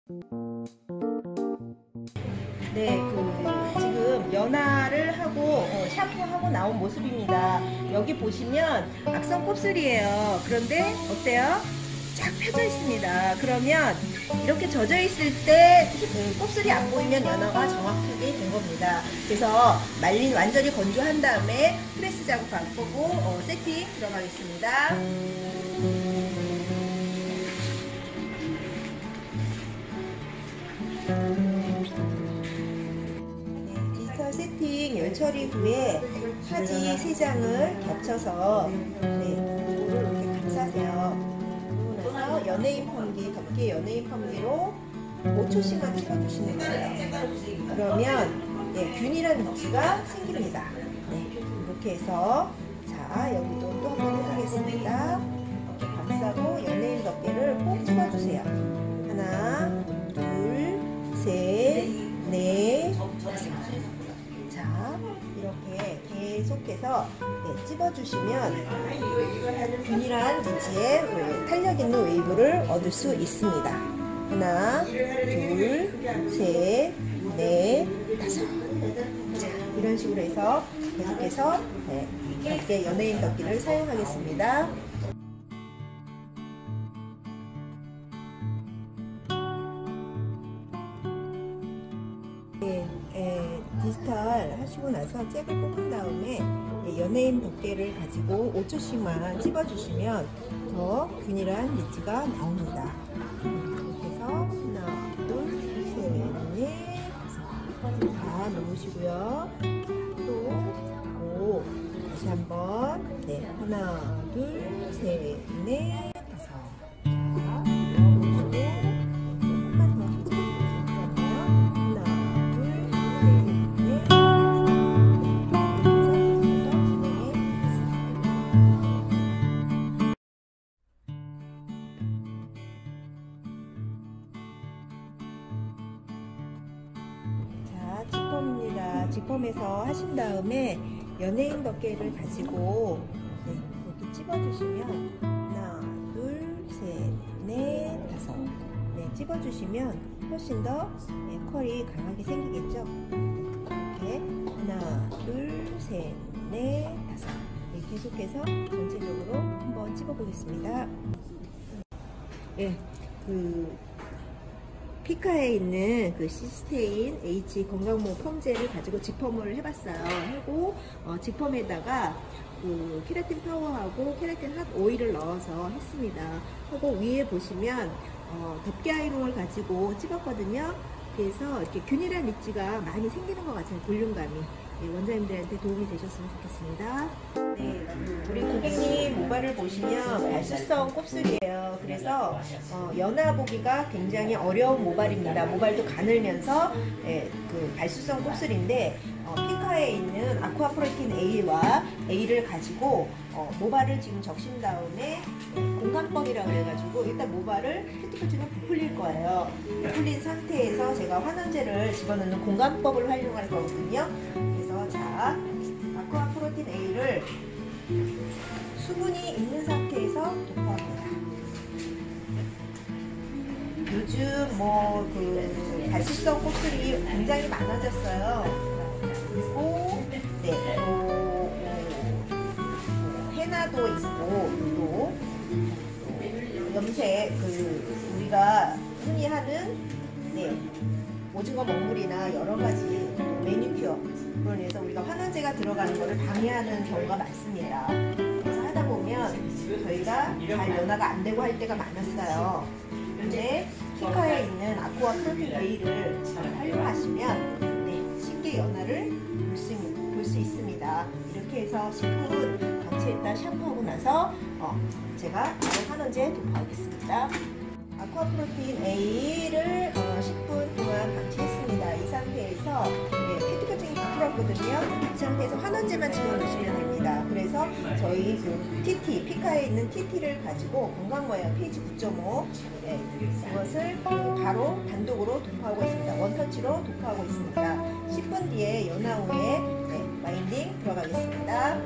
네, 지금 연화를 하고 샴푸하고 나온 모습입니다. 여기 보시면 악성 곱슬이에요. 그런데 어때요? 쫙 펴져 있습니다. 그러면 이렇게 젖어 있을 때 곱슬이 안 보이면 연화가 정확하게 된 겁니다. 그래서 완전히 건조한 다음에 프레스 작업 바꾸고 세팅 들어가겠습니다. 디지털 세팅 열 처리 후에 하지 3장을 겹쳐서 이거를 이렇게 감싸세요. 그러고 나서 연예인 펌기, 덮개 연예인 펌기로 5초씩만 찍어주시는 거예요. 그러면 균일한 위치가 생깁니다. 이렇게 해서 자, 여기도 또 한 번 해보겠습니다. 이렇게 감싸고 연예인 덮개를 꼭 찍어주세요. 하나, 둘, 셋, 넷, 다섯. 자, 이렇게 계속해서 찝어주시면 균일한 위치에 탄력 있는 웨이브를 얻을 수 있습니다. 하나, 둘, 셋, 넷, 다섯. 자, 이런 식으로 해서 계속해서 덮개 연예인 덮개를 사용하겠습니다. 디지털 하시고 나서 잭을 뽑은 다음에 연예인 덮개를 가지고 5초씩만 찝어주시면 더 균일한 리치가 나옵니다. 이렇게 해서 하나, 둘, 셋, 넷, 다섯. 다 놓으시고요. 또 다시 한번 하나, 둘, 셋, 넷, 다섯. 지펌입니다. 지펌에서 하신 다음에 연예인 덮개를 가지고 이렇게 찝어주시면 하나, 둘, 셋, 넷, 다섯. 찝어주시면 훨씬 더 컬이 강하게 생기겠죠. 이렇게 하나, 둘, 셋, 넷, 다섯. 계속해서 전체적으로 한번 찝어보겠습니다. 피카에 있는 시스테인 H 건강모 펌젤을 가지고 지펌을 해봤어요. 하고 지펌에다가 케라틴 파워하고 케라틴 핫 오일을 넣어서 했습니다. 하고 위에 보시면 덮개 아이롱을 가지고 찍었거든요. 그래서 이렇게 균일한 리치가 많이 생기는 것 같아요. 볼륨감이. 원장님들한테 도움이 되셨으면 좋겠습니다. 우리 고객님 모발을 보시면 발수성 곱슬이에요. 그래서 연화 보기가 굉장히 어려운 모발입니다. 모발도 가늘면서 발수성 곱슬인데 피카에 있는 아쿠아 프로틴 A를 가지고 모발을 지금 적신 다음에 공간법이라고 해가지고 일단 모발을 큐티클 부풀릴 거예요. 부풀린 상태에서 제가 환원제를 집어넣는 공간법을 활용할 거거든요. 그래서 자, 아쿠아 프로틴 A를 수분이 있는 상태에서 도포합니다. 요즘 발수성 곱슬이 굉장히 많아졌어요. 그리고 해나도 있고 또 염색 우리가 흔히 하는 오징어 먹물이나 여러 가지 매니큐어 그런 해서 우리가 환원제가 들어가는 것을 방해하는 경우가 많습니다. 그래서 하다 보면 저희가 잘 연화가 안 되고 할 때가 많았어요. 근데 피카에 있는 아쿠아 프로틴 A를 활용하시면 쉽게 연화를 볼 수 있습니다. 이렇게 해서 10분 방치했다 샴푸하고 나서 제가 바로 환원제 도포하겠습니다. 아쿠아 프로틴 A를 10분 동안 방치했습니다. 이 상태에서 큐티클증이 부풀었거든요. 이 상태에서 환원제만 집어넣으시면 됩니다. 그래서 저희 TT, 피카에 있는 TT를 가지고 건강모양 페이지 9.5 이것을 바로 단독으로 도포하고 있습니다. 원터치로 도포하고 있습니다. 10분 뒤에 연화 후에 마인딩 들어가겠습니다.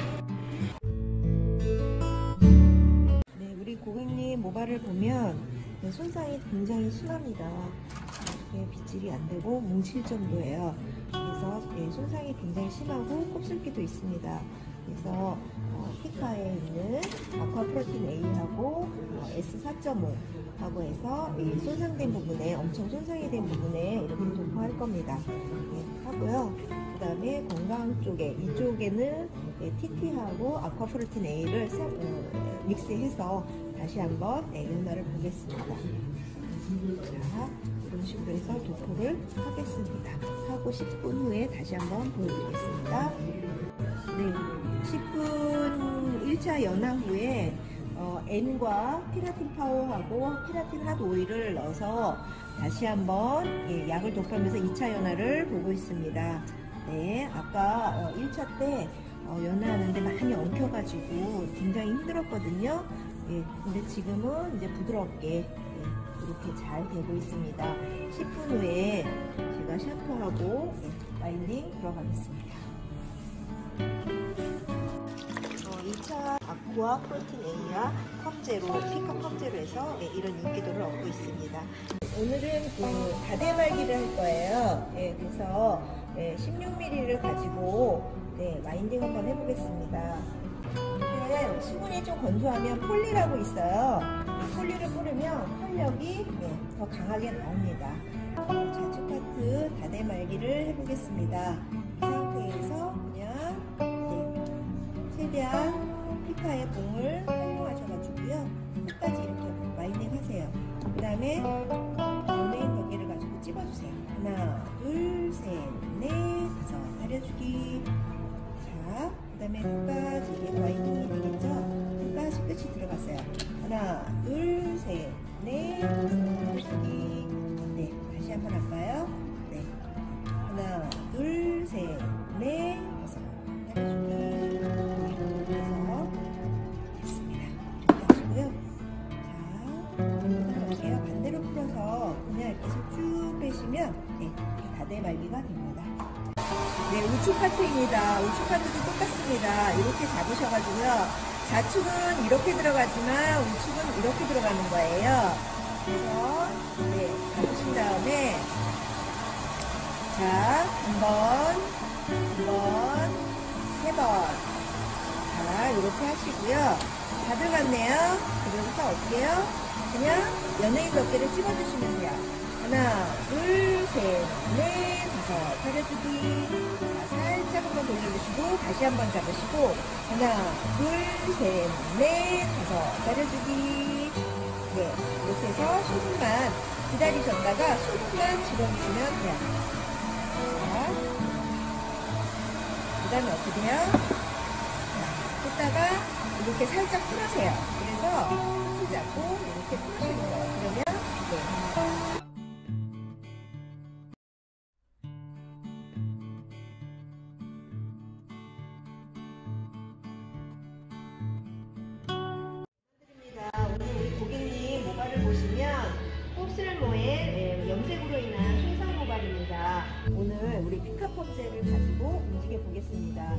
우리 고객님 모발을 보면 네, 손상이 굉장히 심합니다. 이렇게 빗질이 안 되고 뭉칠 정도예요. 그래서 네, 손상이 굉장히 심하고 곱슬기도 있습니다. 그래서 피카에 있는 아쿠아 프로틴 A하고 S4.5 하고 해서 이 손상된 부분에, 엄청 손상이 된 부분에 이렇게 도포할 겁니다. 네, 하고요. 그 다음에 건강 쪽에, 이쪽에는 TT하고 아쿠아 프로틴 A를 믹스해서 다시 한번 연화를 보겠습니다. 자, 이런 식으로 해서 도포를 하겠습니다. 하고 10분 후에 다시 한번 보여드리겠습니다. 네, 10분 1차 연화 후에 N과 피라틴 파워하고 피라틴 핫 오일을 넣어서 다시 한번 약을 도포하면서 2차 연화를 보고 있습니다. 네, 아까 1차 때 연화하는데 많이 엉켜가지고 굉장히 힘들었거든요. 예, 근데 지금은 이제 부드럽게 이렇게 잘 되고 있습니다. 10분 후에 제가 샴푸하고 와인딩 들어가겠습니다. 2차 아쿠아 프로틴 A와 컵제로, 피카 컵제로에서 이런 인기도를 얻고 있습니다. 오늘은 다대말기를 할 거예요. 그래서 16mm를 가지고 와인딩 한번 해보겠습니다. 수분이 좀 건조하면 폴리라고 있어요. 폴리를 뿌리면 활력이 더 강하게 나옵니다. 좌측 파트 다대말기를 해보겠습니다. 이 상태에서 그냥 최대한 피카의 공을 활용하셔가지고요. 끝까지 이렇게 와인딩 하세요. 그 다음에 연예인 벽계를 가지고 찝어주세요. 하나, 둘, 셋, 넷, 다섯. 다려주기. 자, 그 다음에 끝까지 이게 와인딩이 되겠죠? 끝까지 끝이 들어갔어요. 하나, 둘, 셋, 넷, 다섯. 다려주기. 네, 다시 한번 할까요? 네. 하나, 둘, 셋, 넷, 다섯. 다려주기. 반대로 풀어서 그냥 이렇게 쭉 빼시면 다대말기가 됩니다. 네, 우측 파트입니다. 우측 파트도 똑같습니다. 이렇게 잡으셔가지고요. 좌측은 이렇게 들어가지만 우측은 이렇게 들어가는 거예요. 그래서 잡으신 다음에 자, 한 번, 두 번, 세 번. 자, 이렇게 하시고요. 다 들어갔네요. 그래서 어떻게 해요? 그냥 연예인 몇 개를 찝어주시면 돼요. 하나, 둘, 셋, 넷, 다섯. 다려주기. 자, 살짝 한번 돌려주시고 다시 한번 잡으시고 하나, 둘, 셋, 넷, 다섯. 다려주기. 네, 이렇게 해서 수분만 기다리셨다가 수분만 집어주시면 돼요. 자, 그 다음에 어떻게 해요? 자, 뜯다가 이렇게 살짝 풀으세요. 그래서 손 잡고 이렇게 풀으시는 거예요. 그러면 오늘 우리 고객님 모발을 보시면 곱슬모의 염색으로 인한 손상 모발입니다. 오늘 우리 피카 펌젤을 가지고 움직여 보겠습니다.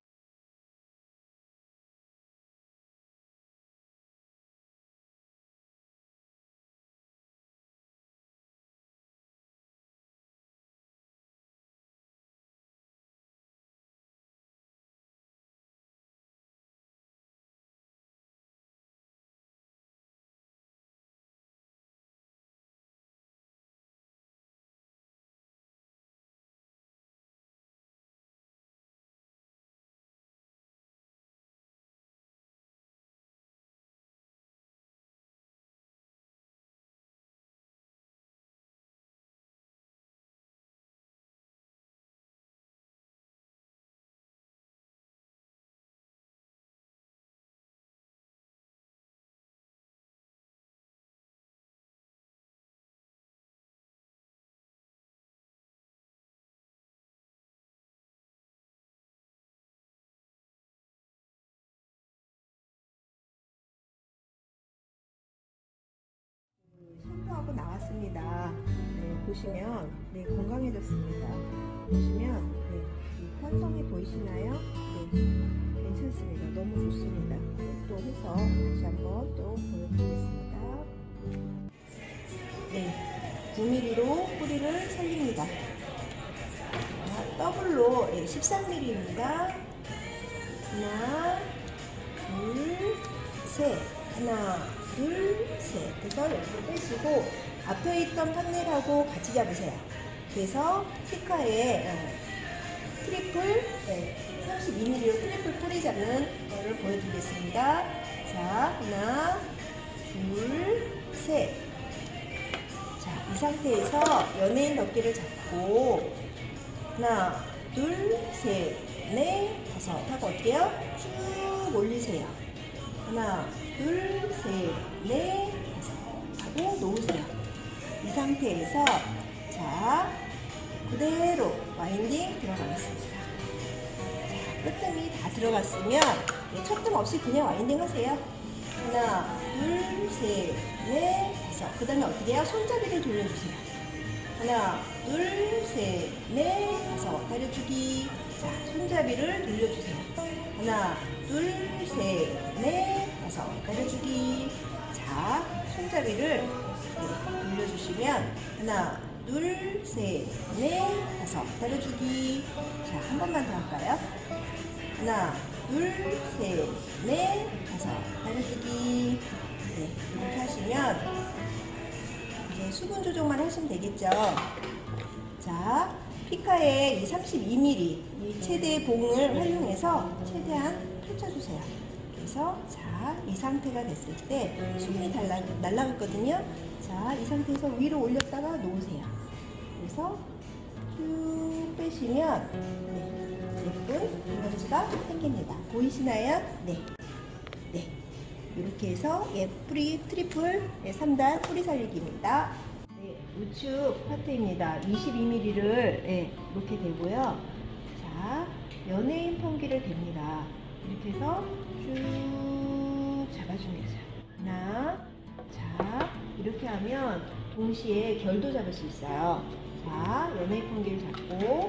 샴푸하고 나왔습니다. 보시면 건강해졌습니다. 보시면 이 탄성이 보이시나요? 괜찮습니다. 너무 좋습니다. 또 해서 다시 한번 또 보여드리겠습니다. 네, 9mm로 뿌리를 살립니다. 자, 더블로 13mm입니다. 하나, 둘, 셋. 하나, 둘, 셋. 그래서 옆으로 빼시고 앞에 있던 판넬하고 같이 잡으세요. 그래서 피카의 트리플 32mm로 트리플 뿌리 잡는 거를 보여드리겠습니다. 자, 하나, 둘, 셋. 자, 이 상태에서 연예인 덮개를 잡고 하나, 둘, 셋, 넷, 다섯 하고 어때요? 쭉 올리세요. 하나, 둘, 셋, 넷, 다섯 하고 놓으세요. 이 상태에서 자, 그대로 와인딩 들어가겠습니다. 자, 끝뜸이 다 들어갔으면 첫 뜸 없이 그냥 와인딩 하세요. 하나, 둘, 셋, 넷, 다섯. 그 다음에 어떻게 해요? 손잡이를 돌려주세요. 하나, 둘, 셋, 넷, 다섯. 다려주기. 자, 손잡이를 돌려주세요. 하나, 둘, 셋, 넷, 다섯. 다려주기. 자, 손잡이를 돌려주시면 하나, 둘, 셋, 넷, 다섯. 다려주기. 자, 한 번만 더 할까요? 하나, 둘, 셋, 넷, 다섯. 다려주기. 네, 이렇게 하시면 이제 수분 조정만 하시면 되겠죠. 자, 피카의 이 32mm 이 최대 봉을 활용해서 최대한 펼쳐주세요. 그래서 자, 이 상태가 됐을 때 수분이 날라갔거든요. 자, 이 상태에서 위로 올렸다가 놓으세요. 그래서 쭉 빼시면 예쁜 이머지가 생깁니다. 보이시나요? 네. 네. 이렇게 해서 뿌리 트리플 3단 뿌리 살리기입니다. 네, 우측 파트입니다. 22mm를 이렇게 대고요. 자, 연예인 펑기를 댑니다. 이렇게 해서 쭉 잡아줍니다. 하나, 자, 이렇게 하면 동시에 결도 잡을 수 있어요. 자, 연예인 펑기를 잡고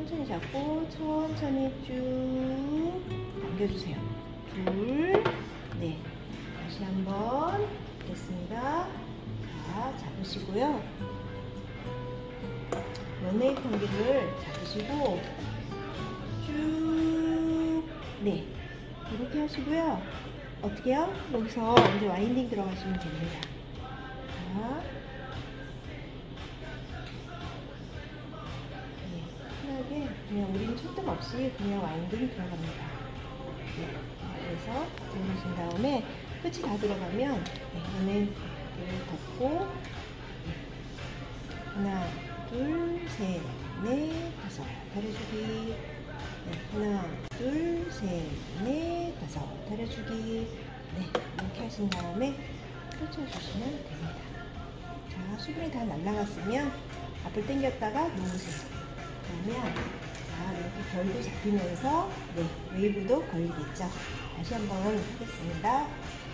천천히 쭉 당겨주세요. 둘, 네. 다시 한번 됐습니다. 자, 잡으시고요. 연예인 펑기를 잡으시고 쭉, 네, 이렇게 하시고요. 어떻게 해요? 여기서 이제 와인딩 들어가시면 됩니다. 자, 네, 편하게 그냥 우리는 초점 없이 그냥 와인딩 들어갑니다. 네, 그래서 들으신 다음에 끝이 다 들어가면 연예인을 덮고 하나, 둘, 셋, 넷, 다섯. 다려주기. 하나, 둘, 셋, 넷, 다섯. 다려주기. 네, 이렇게 하신 다음에 펼쳐주시면 됩니다. 자, 수분이 다 날라갔으면 앞을 당겼다가 놓으세요. 그러면 자, 이렇게 결도 잡히면서 웨이브도 걸리겠죠. 다시 한번 하겠습니다.